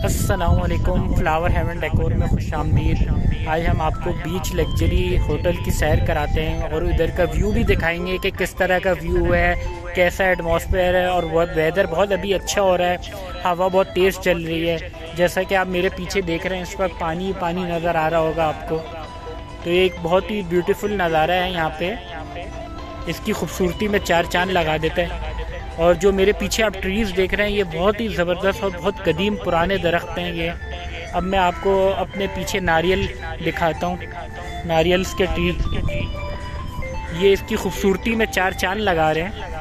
अस्सलामुअलैकुम, flower heaven decor में खुशामदीद। आज हम आपको बीच लग्जरी होटल की सैर कराते हैं और उधर का व्यू भी दिखाएंगे कि किस तरह का व्यू है, कैसा एटमॉस्फेयर है। और बहुत वेदर बहुत अभी अच्छा हो रहा है, हवा बहुत तेज़ चल रही है। जैसा कि आप मेरे पीछे देख रहे हैं, इस वक्त पानी पानी नज़र आ रहा होगा आपको। तो ये एक बहुत ही ब्यूटीफुल नज़ारा है यहाँ पे, इसकी खूबसूरती में चार चांद लगा देता है। और जो मेरे पीछे आप ट्रीज़ देख रहे हैं, ये बहुत ही ज़बरदस्त और बहुत कदीम पुराने दरख्त हैं ये। अब मैं आपको अपने पीछे नारियल दिखाता हूँ, नारियल्स के ट्री, ये इसकी खूबसूरती में चार चांद लगा रहे हैं।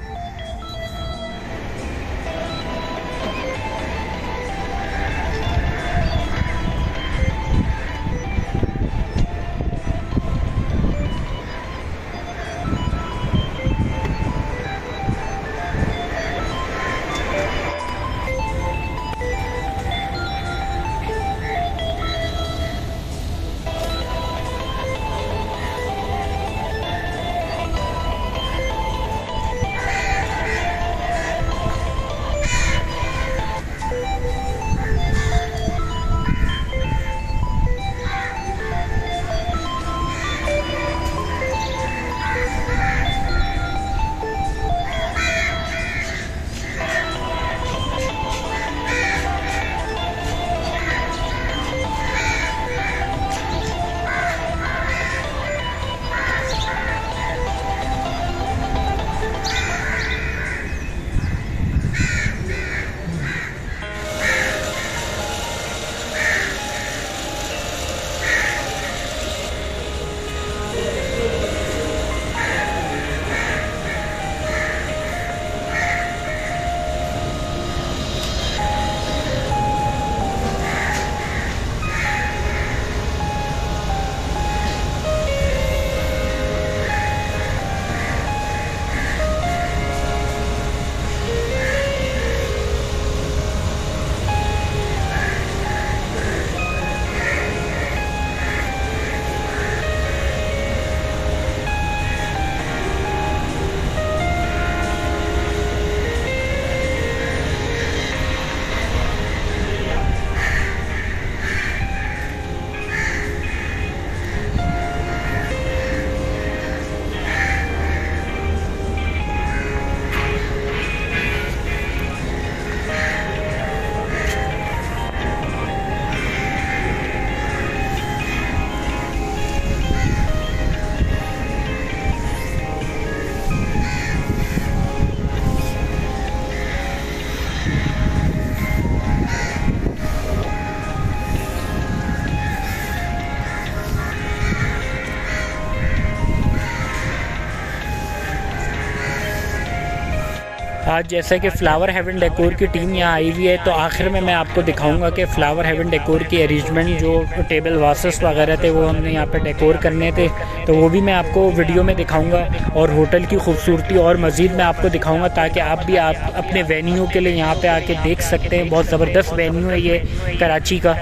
आज जैसा कि फ्लावर हेवन डेकोर की टीम यहाँ आई हुई है, तो आखिर में मैं आपको दिखाऊंगा कि फ्लावर हेवन डेकोर की अरेंजमेंट, जो टेबल वासेस वगैरह थे वो हमने यहाँ पे डेकोर करने थे, तो वो भी मैं आपको वीडियो में दिखाऊंगा। और होटल की खूबसूरती और मज़ीद मैं आपको दिखाऊंगा, ताकि आप अपने वेन्यू के लिए यहाँ पे आके देख सकते हैं। बहुत ज़बरदस्त वेन्यू है ये कराची का।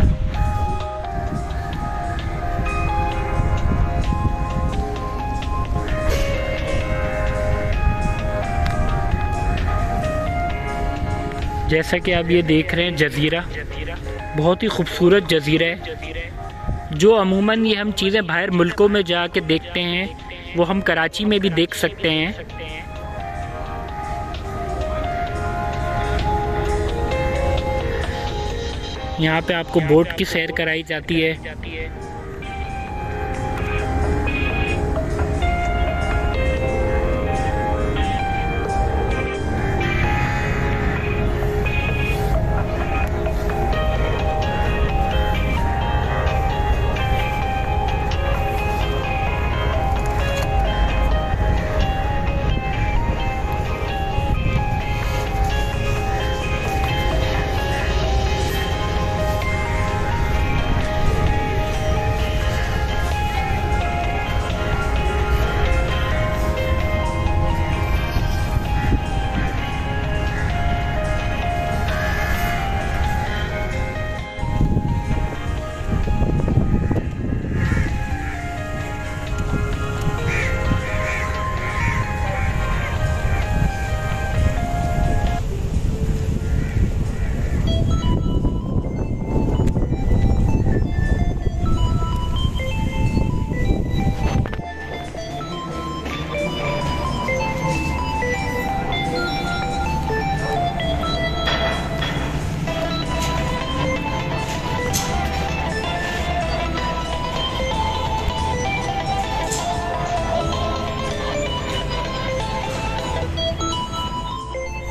जैसा कि आप ये देख रहे हैं, जज़ीरा बहुत ही खूबसूरत जज़ीरा है। जो अमूमन ये हम चीज़ें बाहर मुल्कों में जाके देखते हैं, वो हम कराची में भी देख सकते हैं। यहाँ पे आपको बोट की सैर कराई जाती है।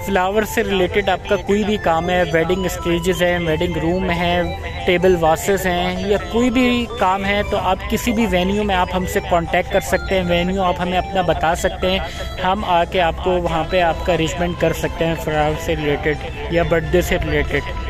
फ्लावर से रिलेटेड आपका कोई भी काम है, वेडिंग स्टेजेस हैं, वेडिंग रूम है, टेबल वासेस हैं, या कोई भी काम है, तो आप किसी भी वेन्यू में आप हमसे कांटेक्ट कर सकते हैं। वेन्यू आप हमें अपना बता सकते हैं, हम आके आपको वहाँ पे आपका अरेंजमेंट कर सकते हैं फ्लावर से रिलेटेड या बर्थडे से रिलेटेड।